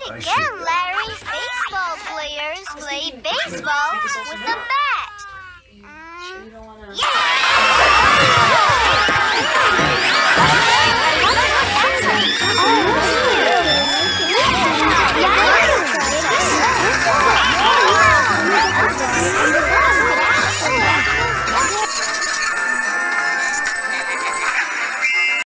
Again, Larry. Baseball players play baseball with a bat.